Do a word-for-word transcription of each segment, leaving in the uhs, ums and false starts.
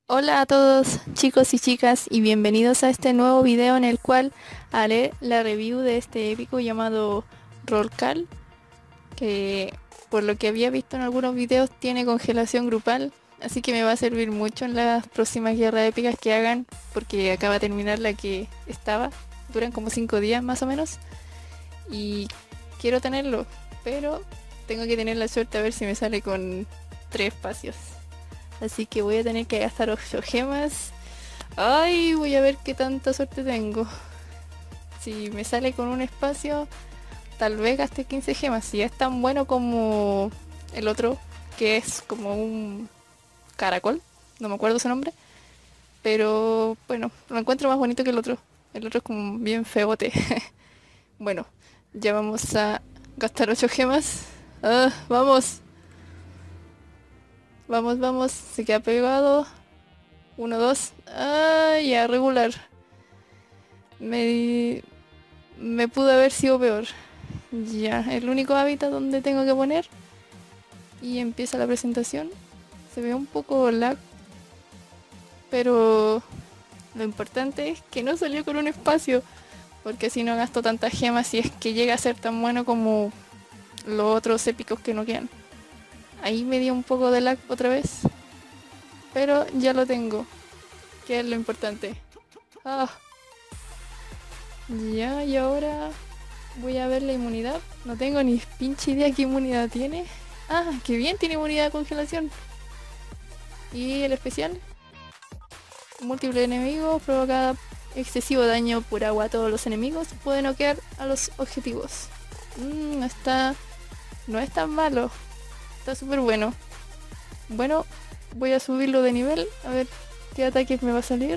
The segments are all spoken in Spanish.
Hola a todos chicos y chicas y bienvenidos a este nuevo video en el cual haré la review de este épico llamado Rollcal, que por lo que había visto en algunos videos tiene congelación grupal, así que me va a servir mucho en las próximas guerras épicas que hagan, porque acaba de terminar la que estaba, duran como cinco días más o menos, y quiero tenerlo, pero tengo que tener la suerte a ver si me sale con tres espacios. Así que voy a tener que gastar ocho gemas. Ay, voy a ver qué tanta suerte tengo. Si me sale con un espacio, tal vez gaste quince gemas. Si es tan bueno como el otro, que es como un caracol. No me acuerdo su nombre. Pero bueno, lo encuentro más bonito que el otro. El otro es como bien feote. Bueno, ya vamos a gastar ocho gemas. Ah, vamos, vamos, vamos. Se queda pegado. Uno, dos. Ah, ya, regular. Me, me pudo haber sido peor. Ya, el único hábitat donde tengo que poner. Y empieza la presentación. Se ve un poco lag, pero lo importante es que no salió con un espacio. Porque si no gasto tantas gemas si es que llega a ser tan bueno como los otros épicos que no quedan. Ahí me dio un poco de lag otra vez. Pero ya lo tengo, que es lo importante. Ah, ya, y ahora voy a ver la inmunidad. No tengo ni pinche idea qué inmunidad tiene. Ah, qué bien, tiene inmunidad a congelación. Y el especial, múltiple enemigos, provoca excesivo daño por agua a todos los enemigos. Puede noquear a los objetivos. Mm, no está, no es tan malo. Está súper bueno. Bueno, voy a subirlo de nivel. A ver qué ataques me va a salir.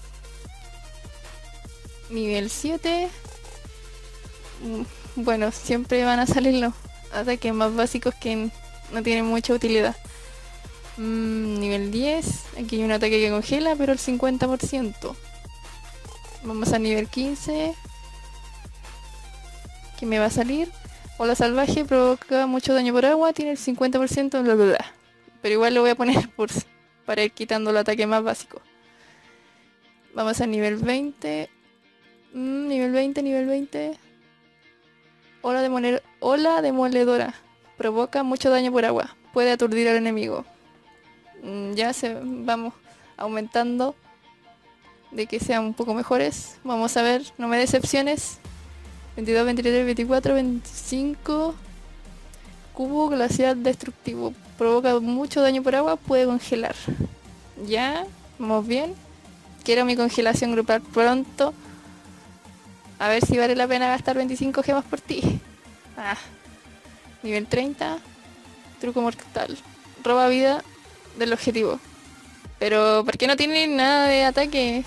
Nivel siete. Mm, Bueno, siempre van a salir los ataques más básicos que no tienen mucha utilidad. Mm, nivel diez. Aquí hay un ataque que congela, pero el cincuenta por ciento. Vamos a nivel quince. Que me va a salir. Ola salvaje, provoca mucho daño por agua, tiene el cincuenta por ciento, bla bla bla. Pero igual lo voy a poner por, para ir quitando el ataque más básico. Vamos a nivel veinte. Mm, nivel veinte, nivel veinte. Ola, demoler, ola demoledora. Provoca mucho daño por agua. Puede aturdir al enemigo. Mm, ya se vamos aumentando de que sean un poco mejores. Vamos a ver, no me decepciones. veintidós, veintitrés, veinticuatro, veinticinco. Cubo glacial destructivo. Provoca mucho daño por agua. Puede congelar. Ya, vamos bien. Quiero mi congelación grupal pronto. A ver si vale la pena gastar veinticinco gemas por ti. Ah, nivel treinta. Truco mortal. Roba vida del objetivo. Pero, ¿por qué no tiene nada de ataque?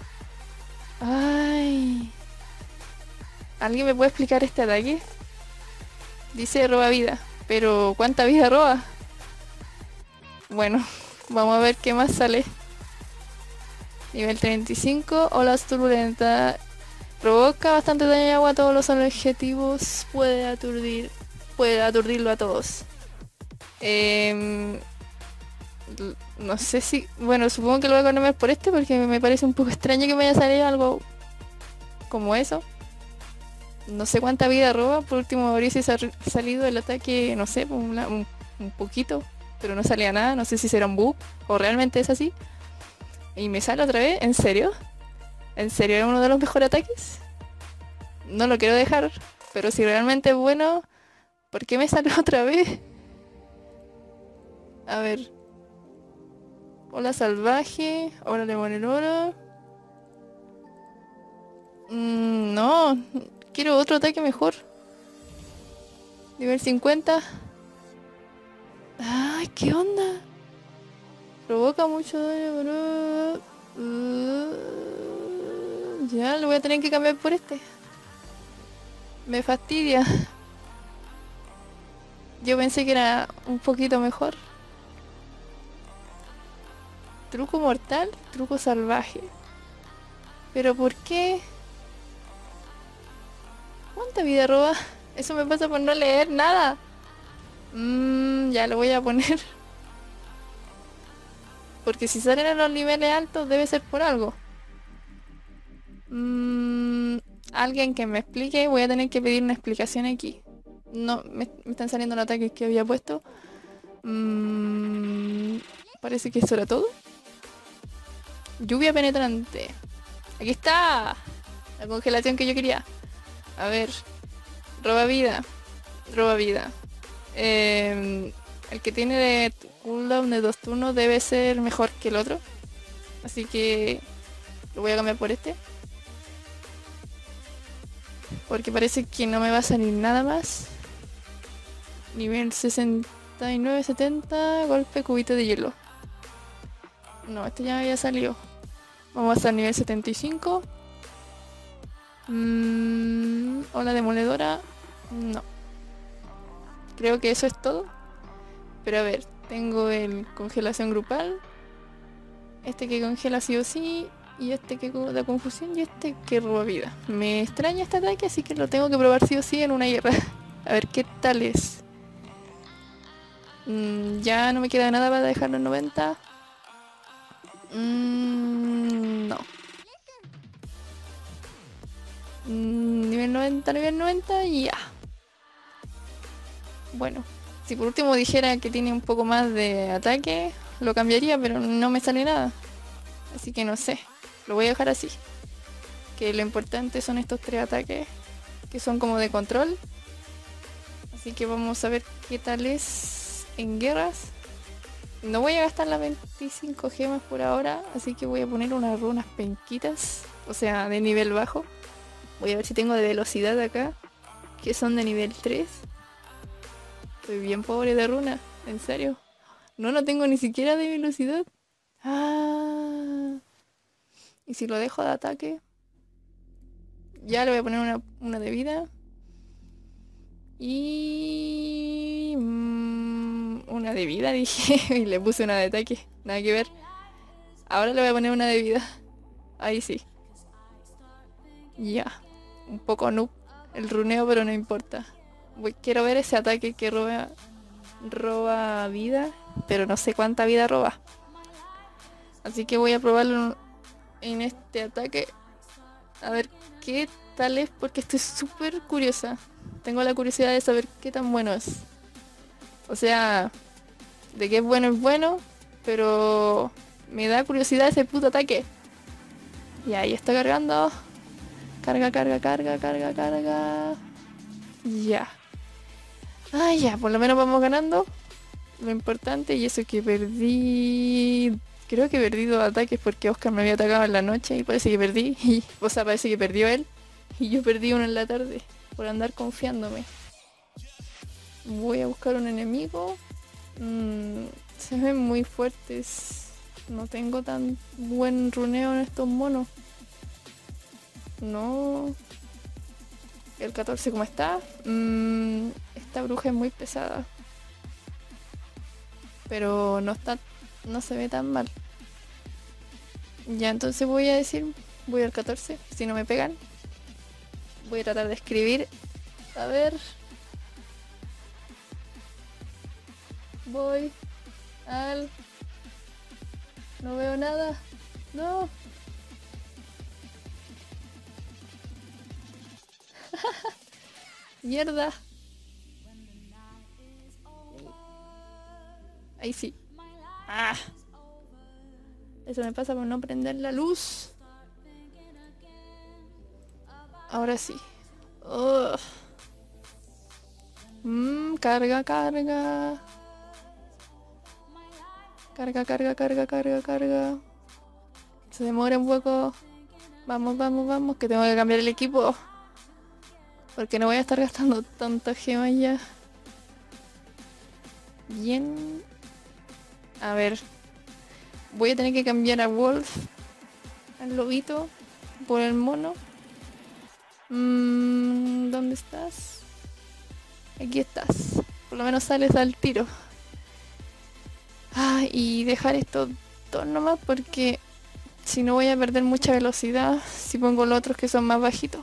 Ay. ¿Alguien me puede explicar este ataque? Dice roba vida. Pero, ¿cuánta vida roba? Bueno, vamos a ver qué más sale. Nivel treinta y cinco. Olas turbulentas. Provoca bastante daño de agua a todos los objetivos. Puede aturdir. Puede aturdirlo a todos. Eh, no sé si... Bueno, supongo que lo voy a cambiar por este porque me parece un poco extraño que me haya salido algo como eso. No sé cuánta vida roba. Por último habría salido el ataque, no sé, un, un, un poquito. Pero no salía nada. No sé si será un bug o realmente es así. Y me sale otra vez. ¿En serio? ¿En serio era uno de los mejores ataques? No lo quiero dejar. Pero si realmente es bueno, ¿por qué me sale otra vez? A ver. Hola salvaje. Hola lemonelora. Mm, no. Quiero otro ataque mejor. Nivel cincuenta. Ay, ¿qué onda? Provoca mucho daño, bro. Uh, ya, lo voy a tener que cambiar por este. Me fastidia. Yo pensé que era un poquito mejor. Truco mortal, truco salvaje. ¿Pero por qué? ¿Cuánta vida roba? Eso me pasa por no leer nada. Mmm, ya lo voy a poner. Porque si salen a los niveles altos debe ser por algo. Mm, alguien que me explique, voy a tener que pedir una explicación aquí. No, me, me están saliendo los ataques que había puesto. Mm, parece que eso era todo. Lluvia penetrante. Aquí está. La congelación que yo quería. A ver. Roba vida. Roba vida. Eh, el que tiene de cooldown de dos turnos debe ser mejor que el otro. Así que lo voy a cambiar por este. Porque parece que no me va a salir nada más. Nivel sesenta y nueve setenta. Golpe cubito de hielo. No, este ya me había salido. Vamos a estar nivel setenta y cinco. Mm, Ola demoledora. No. Creo que eso es todo. Pero a ver, tengo el congelación grupal. Este que congela sí o sí. Y este que da confusión. Y este que roba vida. Me extraña este ataque, así que lo tengo que probar sí o sí en una guerra. A ver qué tal es. Mm, ya no me queda nada para dejarlo en noventa. Mm, no. Mm, nivel noventa, nivel noventa y ya. Bueno, si por último dijera que tiene un poco más de ataque, lo cambiaría, pero no me sale nada. Así que no sé, lo voy a dejar así. Que lo importante son estos tres ataques, que son como de control. Así que vamos a ver qué tal es en guerras. No voy a gastar las veinticinco gemas por ahora, así que voy a poner unas runas penquitas, o sea, de nivel bajo. Voy a ver si tengo de velocidad acá, que son de nivel tres. Estoy bien pobre de runa, en serio. No, no tengo ni siquiera de velocidad. Ah. Y si lo dejo de ataque, ya le voy a poner una, una de vida. Y... Mmm, una de vida, dije. Y le puse una de ataque. Nada que ver. Ahora le voy a poner una de vida. Ahí sí. Ya. Un poco noob el runeo, pero no importa. Voy, quiero ver ese ataque que roba, roba vida, pero no sé cuánta vida roba. Así que voy a probarlo en este ataque. A ver qué tal es, porque estoy súper curiosa. Tengo la curiosidad de saber qué tan bueno es. O sea, de que es bueno es bueno, pero me da curiosidad ese puto ataque. Y ahí está cargando. Carga, carga, carga, carga, carga. Ya. Ah, ya, por lo menos vamos ganando. Lo importante, y eso que perdí... Creo que perdí dos ataques porque Oscar me había atacado en la noche y parece que perdí. Y, o sea, parece que perdió él. Y yo perdí uno en la tarde por andar confiándome. Voy a buscar un enemigo. Mm, se ven muy fuertes. No tengo tan buen runeo en estos monos. No. El catorce, ¿cómo está? Mm, esta bruja es muy pesada. Pero no está, no se ve tan mal. Ya, entonces voy a decir, voy al catorce, si no me pegan. Voy a tratar de escribir. A ver. Voy al... No veo nada. No. Mierda. Ahí sí. Ah. Eso me pasa por no prender la luz. Ahora sí. Ugh. Mm, carga, carga. Carga, carga, carga, carga, carga. Se demora un poco. Vamos, vamos, vamos, que tengo que cambiar el equipo. Porque no voy a estar gastando tantas gemas ya. Bien. A ver. Voy a tener que cambiar a Wolf, al lobito, por el mono. Mm, ¿dónde estás? Aquí estás. Por lo menos sales al tiro. Ah, y dejar estos dos nomás porque si no voy a perder mucha velocidad si pongo los otros que son más bajitos.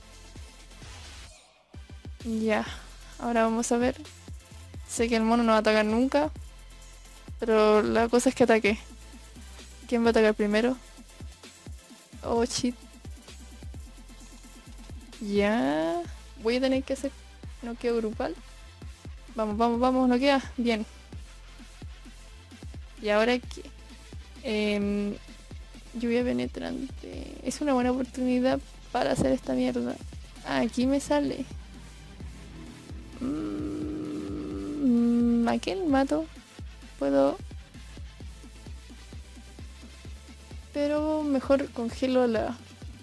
Ya, ahora vamos a ver. Sé que el mono no va a atacar nunca, pero la cosa es que ataque. ¿Quién va a atacar primero? Oh, shit. Ya. Voy a tener que hacer noqueo grupal. Vamos, vamos, vamos, noquea. Bien. Y ahora que... Eh, lluvia penetrante. Es una buena oportunidad para hacer esta mierda. Ah, aquí me sale. Mm, ¿a quién mato? Puedo... Pero mejor congelo a la...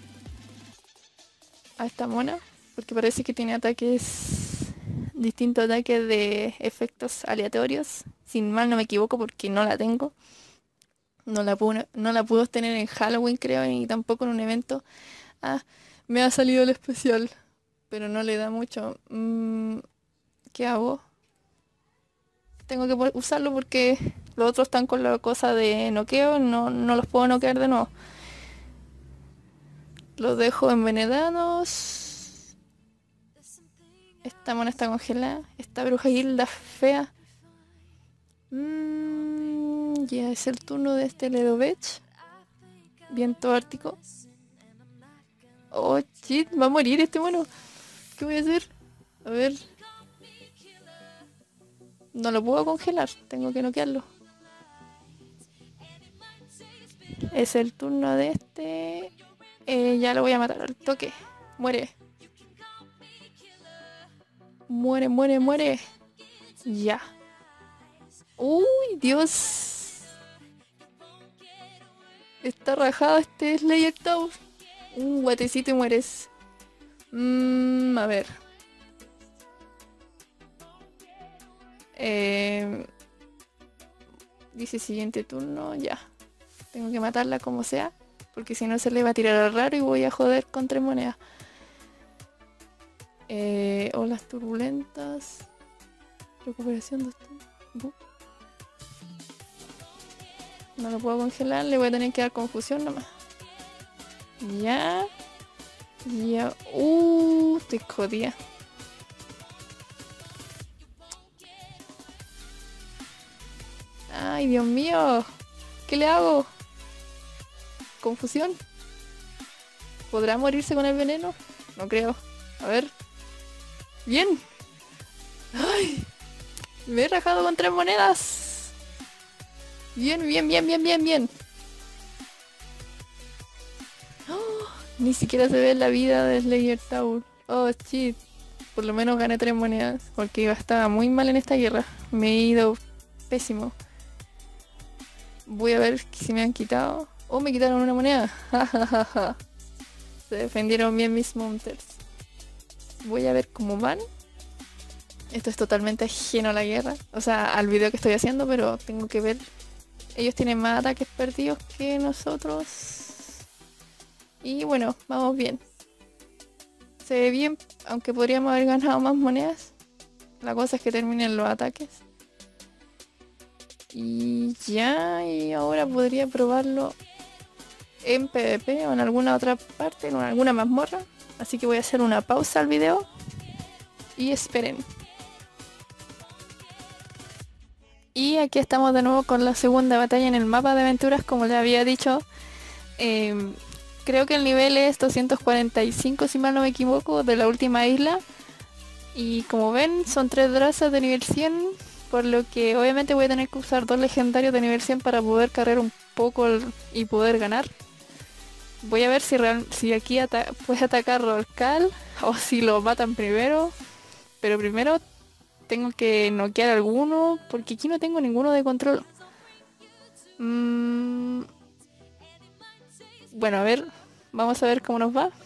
a esta mona. Porque parece que tiene ataques... distintos ataques de efectos aleatorios. Si mal no me equivoco porque no la tengo. No la pude, no la pude obtener en Halloween creo, ni tampoco en un evento. Ah, me ha salido el especial. Pero no le da mucho. Mm, ¿qué hago? Tengo que po- usarlo porque los otros están con la cosa de noqueo. No, no los puedo noquear de nuevo. Los dejo envenenados. Esta mona está congelada. Esta bruja Hilda fea. Mm, ya es el turno de este Ledovech. Viento ártico. Oh, shit, va a morir este mono. ¿Qué voy a hacer? A ver. No lo puedo congelar. Tengo que noquearlo. Es el turno de este. Eh, ya lo voy a matar al toque. Muere. Muere, muere, muere. Ya. Uy, Dios. Está rajado este Slayer Tower. Un guatecito y mueres. Mmm, a ver. Eh, dice siguiente turno, ya. Tengo que matarla como sea. Porque si no se le va a tirar al raro y voy a joder con tres monedas. Eh, olas turbulentas. Recuperación de esto. No lo puedo congelar, le voy a tener que dar confusión nomás. Ya. Ya. Uh, estoy jodida. Ay, Dios mío. ¿Qué le hago? ¿Confusión? ¿Podrá morirse con el veneno? No creo. A ver. Bien. Ay. Me he rajado con tres monedas. Bien, bien, bien, bien, bien, bien. Oh, ni siquiera se ve la vida de Slayer Tower. Oh, shit. Por lo menos gané tres monedas. Porque iba estaba muy mal en esta guerra. Me he ido pésimo. Voy a ver si me han quitado. Oh, me quitaron una moneda. Se defendieron bien mis Mounters. Voy a ver cómo van. Esto es totalmente ajeno a la guerra. O sea, al video que estoy haciendo, pero tengo que ver. Ellos tienen más ataques perdidos que nosotros. Y bueno, vamos bien. Se ve bien, aunque podríamos haber ganado más monedas. La cosa es que terminen los ataques. Y ya, y ahora podría probarlo en PvP o en alguna otra parte, en alguna mazmorra. Así que voy a hacer una pausa al video. Y esperen. Y aquí estamos de nuevo con la segunda batalla en el mapa de aventuras, como les había dicho. Eh, creo que el nivel es doscientos cuarenta y cinco, si mal no me equivoco, de la última isla. Y como ven, son tres drazas de nivel cien, por lo que obviamente voy a tener que usar dos legendarios de nivel cien para poder cargar un poco y poder ganar. Voy a ver si, real, si aquí ata puede atacar Rorcal o si lo matan primero. Pero primero tengo que noquear alguno, porque aquí no tengo ninguno de control. Mm, bueno, a ver, vamos a ver cómo nos va.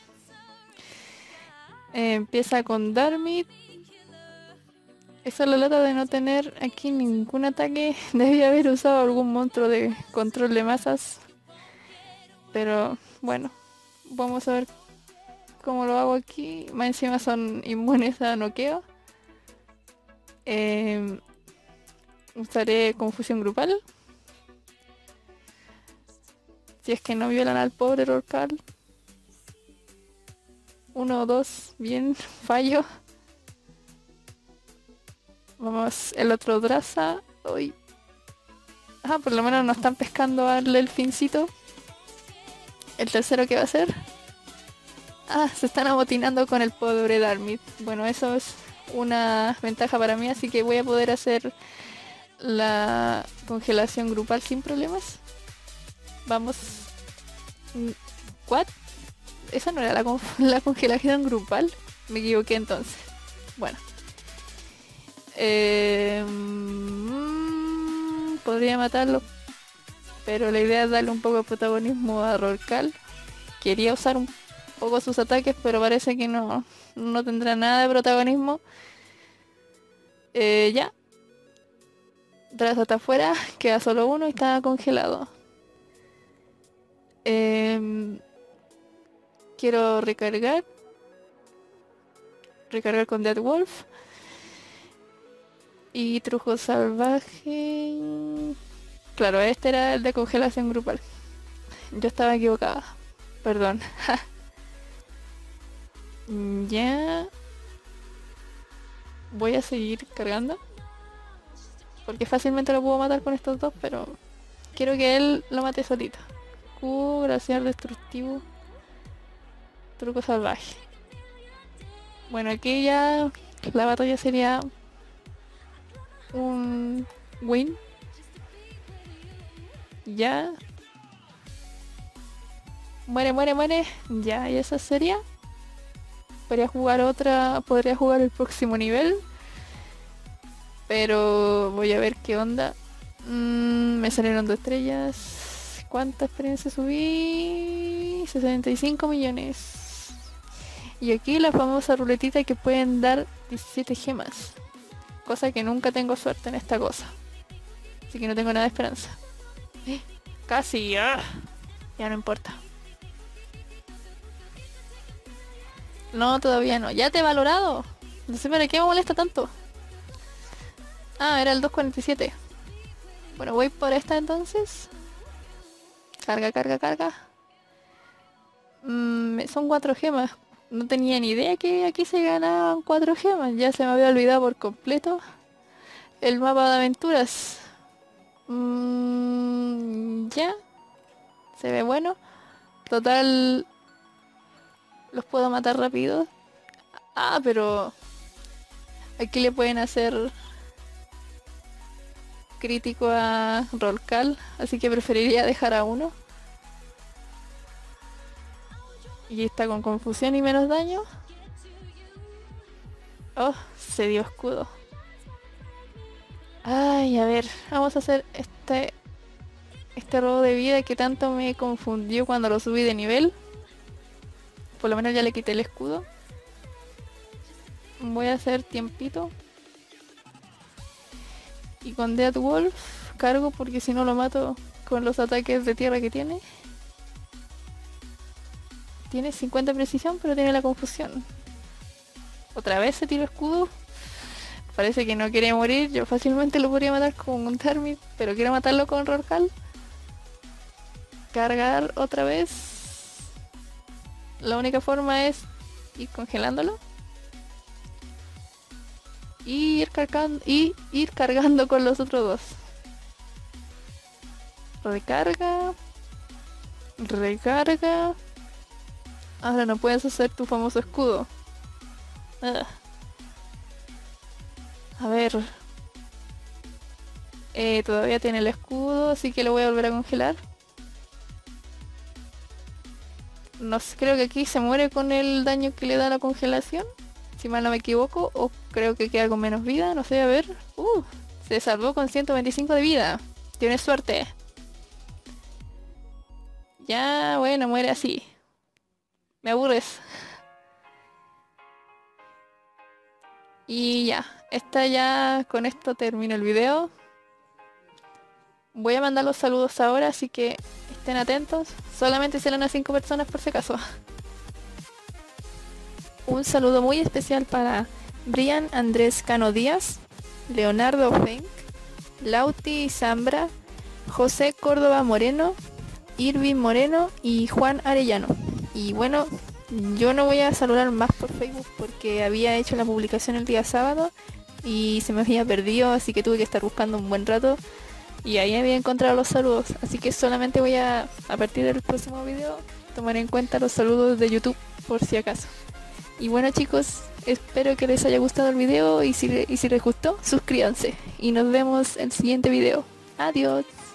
Eh, empieza con Darmit. Esa es la lata de no tener aquí ningún ataque. Debía haber usado algún monstruo de control de masas. Pero bueno, vamos a ver cómo lo hago aquí. Más encima son inmunes a noqueo. Eh, usaré confusión grupal. Si es que no violan al pobre Rorcal. Uno o dos, bien, fallo. Vamos, el otro Draza. Uy. Ah, por lo menos no están pescando al delfincito. El tercero, ¿qué va a ser? Ah, se están amotinando con el pobre Darmit. Bueno, eso es una ventaja para mí, así que voy a poder hacer la congelación grupal sin problemas. Vamos. ¿What? Esa no era la, con la congelación grupal. Me equivoqué entonces. Bueno. Eh, mm, podría matarlo, pero la idea es darle un poco de protagonismo a Rorcal. Quería usar un poco sus ataques, pero parece que no, no tendrá nada de protagonismo. Eh, ya. Drazo está afuera, queda solo uno y está congelado. Eh, quiero recargar. Recargar con Dead Wolf. Y trujo salvaje. Claro, este era el de congelación grupal. Yo estaba equivocada. Perdón. Ya. Voy a seguir cargando. Porque fácilmente lo puedo matar con estos dos, pero quiero que él lo mate solito. Q, glaciar destructivo. Truco salvaje. Bueno, aquí ya la batalla sería un win. Ya. Muere, muere, muere. Ya, y esa sería. Podría jugar otra. Podría jugar el próximo nivel. Pero voy a ver qué onda. Mm, me salieron dos estrellas. ¿Cuánta experiencia subí? sesenta y cinco millones. Y aquí la famosa ruletita que pueden dar diecisiete gemas. Cosa que nunca tengo suerte en esta cosa. Así que no tengo nada de esperanza. ¡Eh! Casi. ¡Ah! Ya no importa. No, todavía no. ¿Ya te he valorado? No sé para qué me molesta tanto. Ah, era el dos cuarenta y siete. Bueno, voy por esta entonces. Carga, carga, carga. Mm, son cuatro gemas. No tenía ni idea que aquí se ganaban cuatro gemas. Ya se me había olvidado por completo el mapa de aventuras. Mm, ya. Se ve bueno. Total, los puedo matar rápido. Ah, pero aquí le pueden hacer crítico a Rorcal, así que preferiría dejar a uno. Y está con confusión y menos daño. Oh, se dio escudo. Ay, a ver, vamos a hacer este este robo de vida que tanto me confundió cuando lo subí de nivel. Por lo menos ya le quité el escudo. Voy a hacer tiempito. Y con Dead Wolf cargo porque si no lo mato con los ataques de tierra que tiene. Tiene cincuenta precisión, pero tiene la confusión. Otra vez se tiró escudo. Parece que no quiere morir. Yo fácilmente lo podría matar con un Termit, pero quiero matarlo con Rorcal. Cargar otra vez. La única forma es ir congelándolo. Y ir cargando, y ir cargando con los otros dos. Recarga. Recarga. Ahora no puedes hacer tu famoso escudo. Ugh. A ver. Eh, todavía tiene el escudo, así que lo voy a volver a congelar. No sé, creo que aquí se muere con el daño que le da la congelación. Si mal no me equivoco, o creo que queda con menos vida, no sé, a ver. Uh, se salvó con ciento veinticinco de vida. Tienes suerte. Ya, bueno, muere así. Me aburres. Y ya, esta ya, con esto termino el video. Voy a mandar los saludos ahora, así que estén atentos. Solamente serán a cinco personas por si acaso. Un saludo muy especial para Brian Andrés Cano Díaz, Leonardo Fenk, Lauti Zambra, José Córdoba Moreno, Irving Moreno y Juan Arellano. Y bueno, yo no voy a saludar más por Facebook porque había hecho la publicación el día sábado y se me había perdido, así que tuve que estar buscando un buen rato. y ahí había encontrado los saludos, así que solamente voy a, a partir del próximo video, tomar en cuenta los saludos de YouTube por si acaso. Y bueno chicos, espero que les haya gustado el video y si, y si les gustó, suscríbanse y nos vemos en el siguiente video. Adiós.